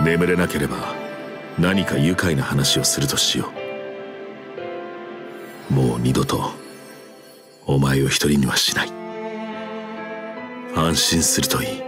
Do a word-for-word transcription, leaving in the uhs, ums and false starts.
眠れなければ何か愉快な話をするとしよう。もう二度とお前を一人にはしない。安心するといい。